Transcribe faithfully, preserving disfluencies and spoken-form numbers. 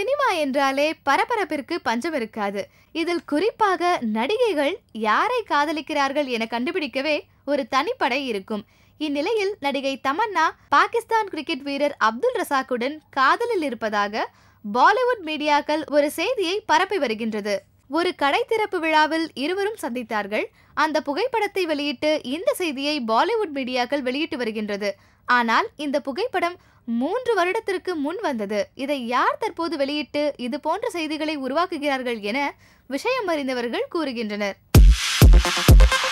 Cinema என்றாலே பரபரப்பிற்கு பஞ்சம் இருக்காது. இதில் குறிப்பாக நடிகைகள் யாரை காதலிக்கிறார்கள் என கண்டுபிடிக்கவே ஒரு தனிப்படை இருக்கும். இந்நிலையில் நடிகை தமன்னா பாகிஸ்தான் கிரிக்கெட் வீரர் அப்துல் ரசாக்குடன் காதலில் இருப்பதாக பாலிவுட் மீடியாக்கள் ஒரு செய்தியை பரப்பி வருகின்றது. ஒரு கடை திறப்பு விழாவில் இருவரும் சந்தித்தார்கள். அந்த புகைப்படத்தை வெளியிட்டு இந்த செய்தியை பாலிவுட் மீடியாக்கள் வெளியிட்டு வருகின்றது. ஆனால் இந்த புகைப்படம் மூன்று வருடத்திற்கு முன் வந்தது. இதை யார் தற்போது வெளியிட்டு இது போன்ற செய்திகளை உருவாக்குகிறார்கள் என விஷயம் அறிந்தவர்கள் கூறுகின்றனர்.